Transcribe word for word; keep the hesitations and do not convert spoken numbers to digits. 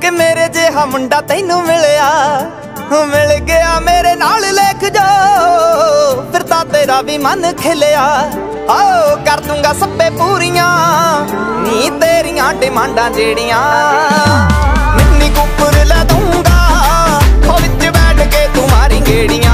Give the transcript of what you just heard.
कि मेरे जिहा मुंडा तैनू मिलिया, मिल गया मेरे नाल लेख जो, फिर तां तेरा भी मन खिलिया। आओ कर दूंगा सब्बे पूरियां नी तेरियां डिमांडां जेड़ियां, मिन्नी कुकुर लै दूंगा विच बैठ के तू मारी गेड़ियां।